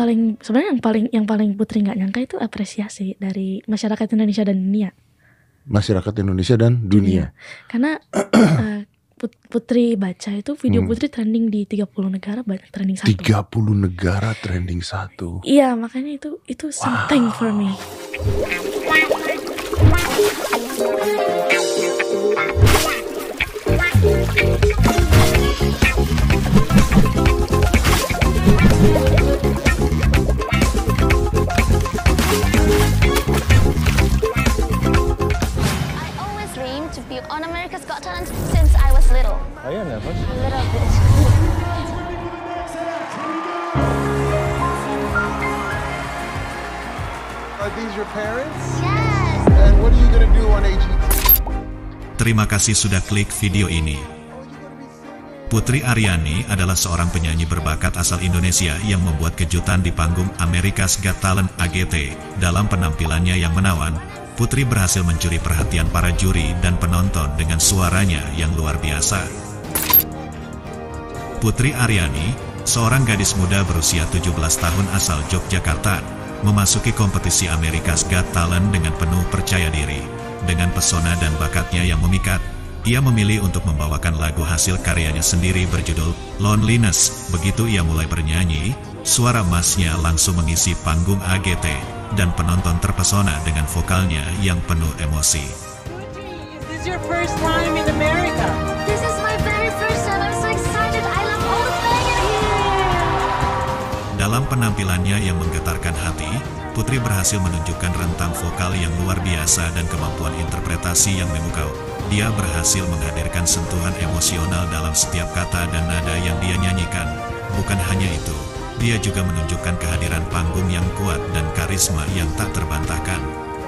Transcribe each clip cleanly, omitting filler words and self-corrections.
sebenarnya yang paling Putri nggak nyangka itu apresiasi dari masyarakat Indonesia dan dunia. Masyarakat Indonesia dan dunia. Karena Putri baca itu video Putri trending di 30 negara, banyak trending 1. 30 negara trending 1. Iya, makanya itu something for me. On America's Got Talent since I was little. Are you nervous? A little bit. Are these your parents? Yes. And what are you gonna do on AGT? Terima kasih sudah klik video ini. Putri Aryani adalah seorang penyanyi berbakat asal Indonesia yang membuat kejutan di panggung America's Got Talent AGT. Dalam penampilannya yang menawan, Putri berhasil mencuri perhatian para juri dan penonton dengan suaranya yang luar biasa. Putri Aryani, seorang gadis muda berusia 17 tahun asal Yogyakarta, memasuki kompetisi America's Got Talent dengan penuh percaya diri. Dengan pesona dan bakatnya yang memikat, ia memilih untuk membawakan lagu hasil karyanya sendiri berjudul Loneliness. Begitu ia mulai bernyanyi, suara emasnya langsung mengisi panggung AGT. Dan penonton terpesona dengan vokalnya yang penuh emosi. Is this your first time in America? This is my very first time. I'm so excited. I love all the things in here. Dalam penampilannya yang menggetarkan hati, Putri berhasil menunjukkan rentang vokal yang luar biasa dan kemampuan interpretasi yang memukau. Dia berhasil menghadirkan sentuhan emosional dalam setiap kata dan nada yang dia nyanyikan. Bukan hanya itu, dia juga menunjukkan kehadiran panggung yang kuat dan karisma yang tak terbantahkan.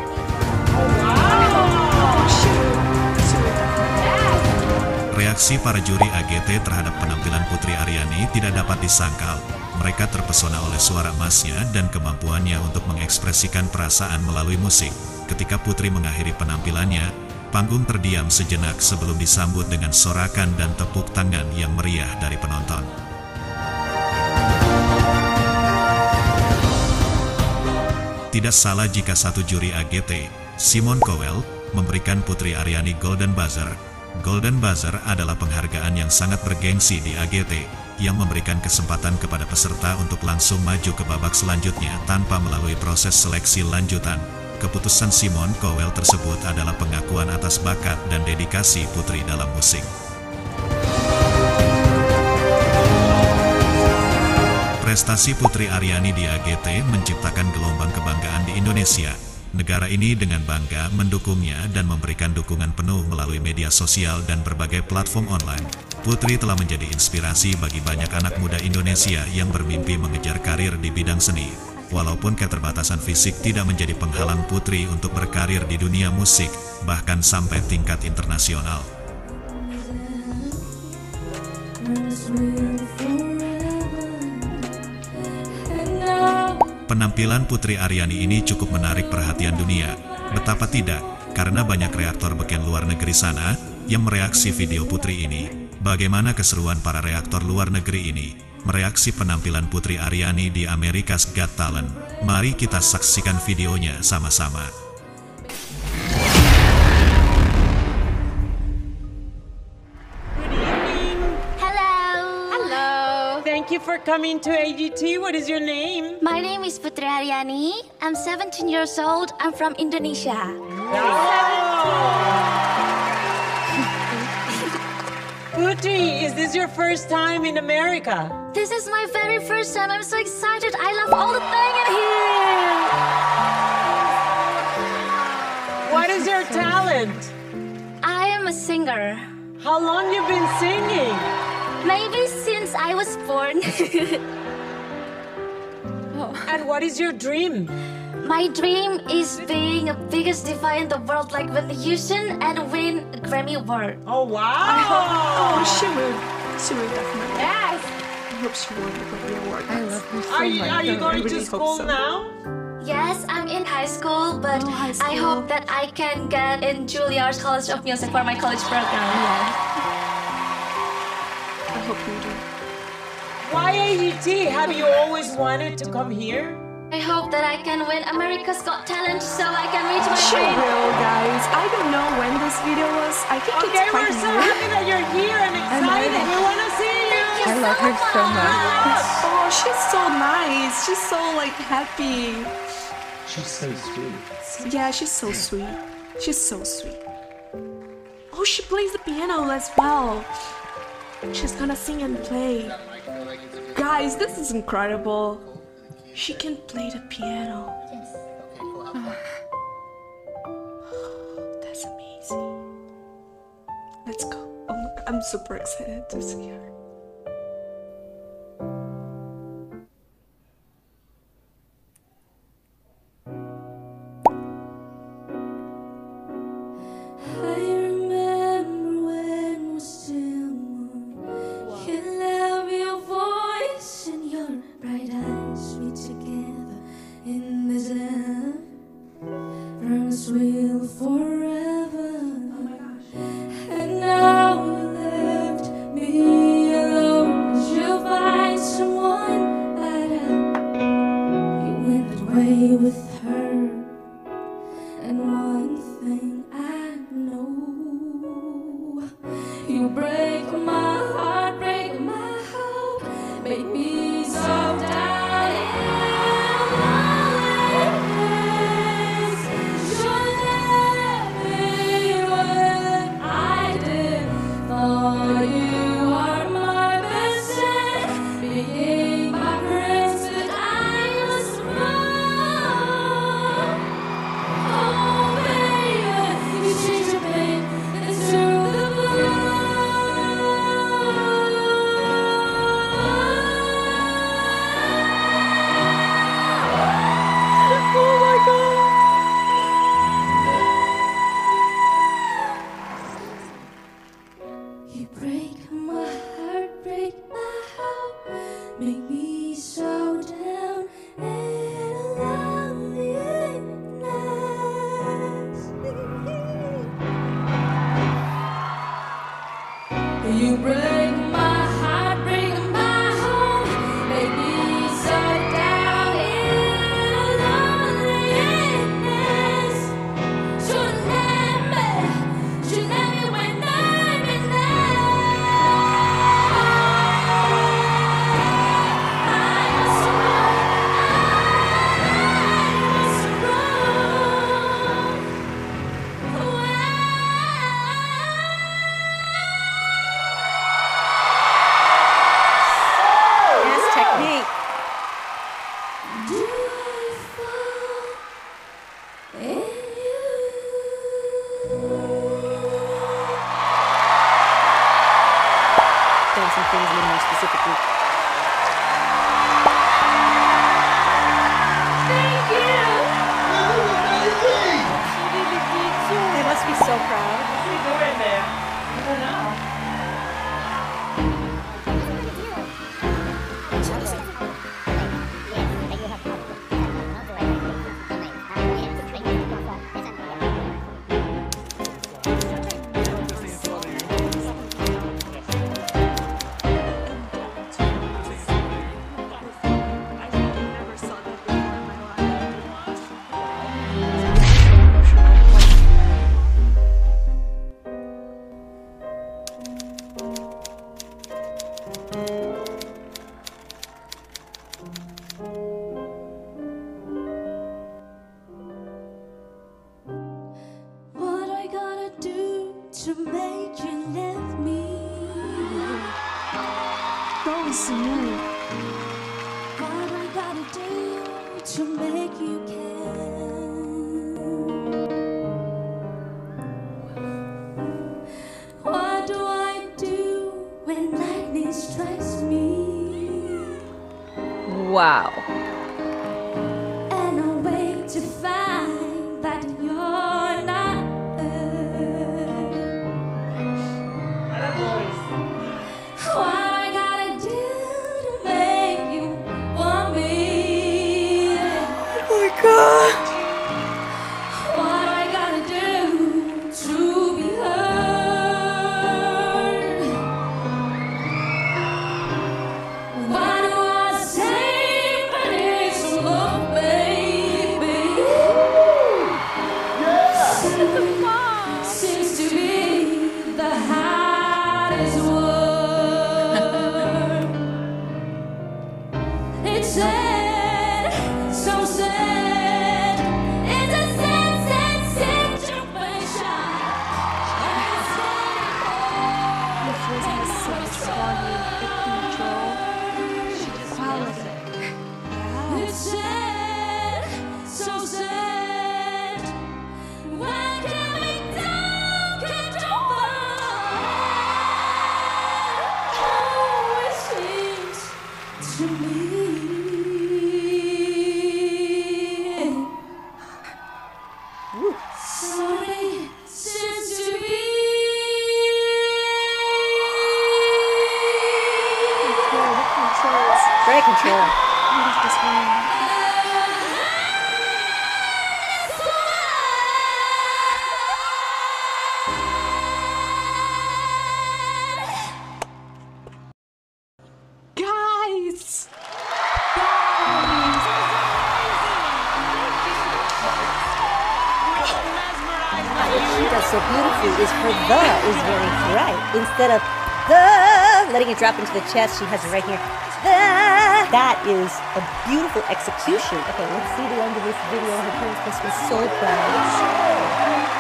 Reaksi para juri AGT terhadap penampilan Putri Aryani tidak dapat disangkal. Mereka terpesona oleh suara emasnya dan kemampuannya untuk mengekspresikan perasaan melalui musik. Ketika Putri mengakhiri penampilannya, panggung terdiam sejenak sebelum disambut dengan sorakan dan tepuk tangan yang meriah dari penonton. Tidak salah jika satu juri AGT, Simon Cowell, memberikan Putri Aryani Golden Buzzer. Golden Buzzer adalah penghargaan yang sangat bergengsi di AGT, yang memberikan kesempatan kepada peserta untuk langsung maju ke babak selanjutnya tanpa melalui proses seleksi lanjutan. Keputusan Simon Cowell tersebut adalah pengakuan atas bakat dan dedikasi Putri dalam musik. Prestasi Putri Aryani di AGT menciptakan gelombang kebanggaan di Indonesia. Negara ini dengan bangga mendukungnya dan memberikan dukungan penuh melalui media sosial dan berbagai platform online. Putri telah menjadi inspirasi bagi banyak anak muda Indonesia yang bermimpi mengejar karir di bidang seni. Walaupun keterbatasan fisik tidak menjadi penghalang Putri untuk berkarir di dunia musik, bahkan sampai tingkat internasional. Penampilan Putri Aryani ini cukup menarik perhatian dunia. Betapa tidak, karena banyak reaktor beken luar negeri sana yang mereaksi video Putri ini. Bagaimana keseruan para reaktor luar negeri ini mereaksi penampilan Putri Aryani di America's Got Talent? Mari kita saksikan videonya sama-sama. Thank you for coming to AGT. What is your name? My name is Putri Aryani. I'm 17 years old. I'm from Indonesia. Putri, is this your first time in America? This is my very first time. I'm so excited. I love all the things in here. What is your talent? I am a singer. How long you been singing? Maybe since I was born. And what is your dream? My dream is being the biggest diva in the world, like Whitney Houston, and win a Grammy Award. Oh, wow! Oh, she will. She will definitely. Yes! I hope she won the Grammy Award. I love her so Are much. you going to school now? Yes, I'm in high school, but high school. I hope that I can get in Juilliard's College of Music for my college program. I hope you do. Why AGT? Have you always wanted to come here? I hope that I can win America's Got Talent so I can reach my She dream. will, guys. I don't know when this video was. I think Okay, it's quite we're so new. happy that you're here and excited. We want to see you. I love her so much. Oh, she's so nice. She's so like happy. She's so sweet. Yeah, she's so sweet. She's so sweet. Oh, she plays the piano as well. She's gonna sing and play. Guys, this is incredible. She can play the piano. That's amazing. Let's go. Oh my God, I'm super excited to see her. Dancing things a little more specifically. They must be so proud. What are you doing there? I don't know. What I gotta do to make you love me? So smooth. What I gotta do to make you care? What do I do when lightning strikes me? Wow. And I wait to find that you're not there. What I gotta do to make you want me? Oh my God. What I gotta do to be heard? What so beautifully is her the is very right. Instead of the, letting it drop into the chest, she has it right here. The. That is a beautiful execution. Okay, let's see the end of this video. Her parents must be so proud.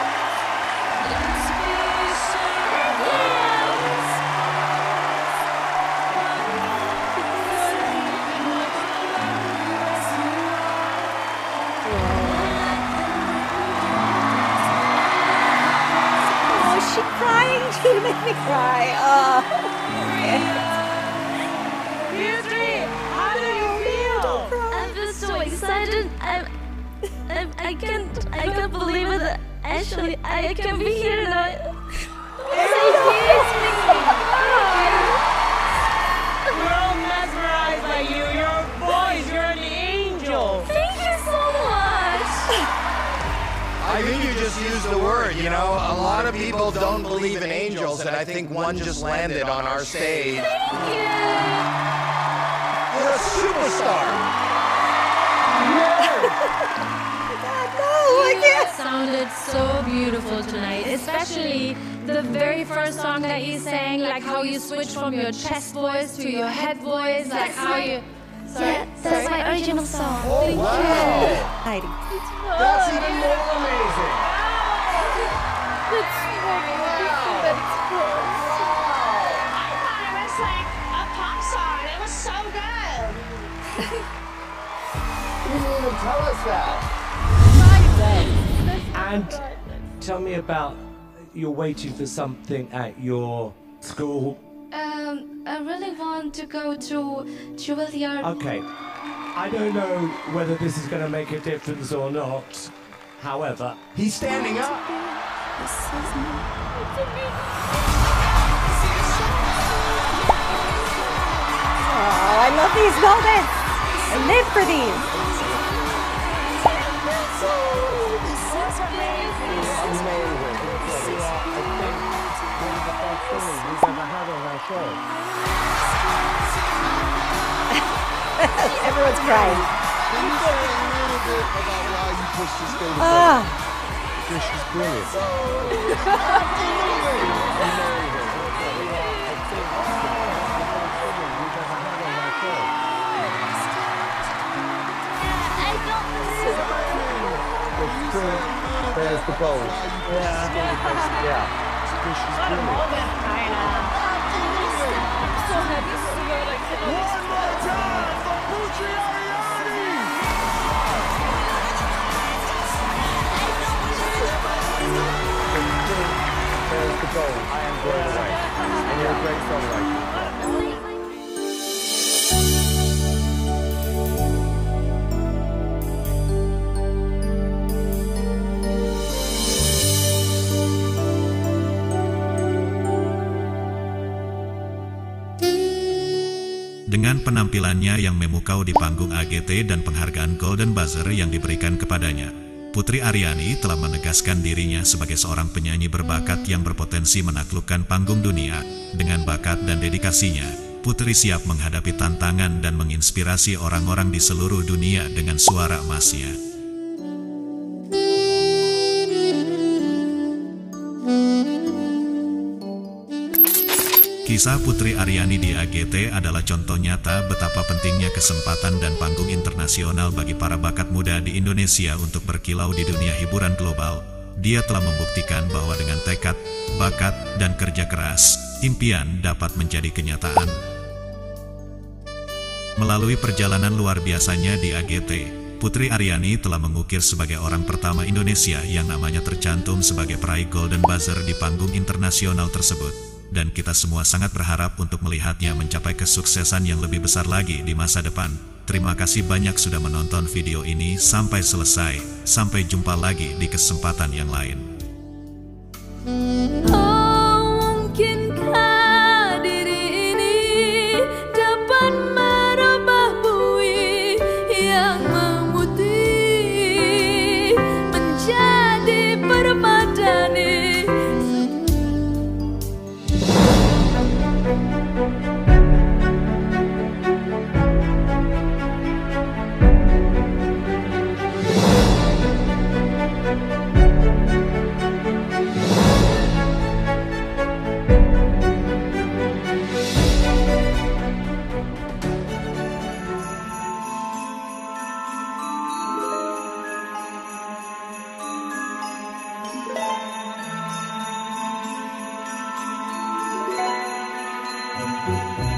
She made me cry. Oh. Putri, how do you feel? I feel so excited. I can't believe it. Actually, I can be here now. We're all mesmerized by you. Your voice, you're an angel. Thank you so much. I think you just used the word, you know. A lot of people don't believe in angels, and I think one just landed on our stage. Thank you. You're a superstar. It sounded so beautiful tonight, especially the very first song that you sang, like how you switched from your chest voice to your head voice, like how you... Sorry? That's my original song. Oh, wow. Heidi. That's even more amazing. It was like a pop song. It was so good. You didn't even tell us that. And tell me about you're waiting for something at your school. I really want to go to Juilliard. Okay. I don't know whether this is going to make a difference or not. However, He's standing up. Oh, I love these moments. I live for these. Everyone's crying. Can you say a little bit about why you pushed this thing? Because she's brilliant. There's the goal. Yeah. Because she's brilliant. One more time for Putri Ariani! There's the goal. I am blown away. And you're a great songwriter. Dengan penampilannya yang memukau di panggung AGT dan penghargaan Golden Buzzer yang diberikan kepadanya, Putri Ariani telah menegaskan dirinya sebagai seorang penyanyi berbakat yang berpotensi menaklukkan panggung dunia. Dengan bakat dan dedikasinya, Putri siap menghadapi tantangan dan menginspirasi orang-orang di seluruh dunia dengan suara emasnya. Kisah Putri Ariani di AGT adalah contoh nyata betapa pentingnya kesempatan dan panggung internasional bagi para bakat muda di Indonesia untuk berkilau di dunia hiburan global. Dia telah membuktikan bahwa dengan tekad, bakat, dan kerja keras, impian dapat menjadi kenyataan. Melalui perjalanan luar biasanya di AGT, Putri Ariani telah mengukir sebagai orang pertama Indonesia yang namanya tercantum sebagai peraih Golden Buzzer di panggung internasional tersebut. Dan kita semua sangat berharap untuk melihatnya mencapai kesuksesan yang lebih besar lagi di masa depan. Terima kasih banyak sudah menonton video ini sampai selesai. Sampai jumpa lagi di kesempatan yang lain. Mungkinkah diri ini dapat merubah bui yang memutih menjadi permadani? Thank you.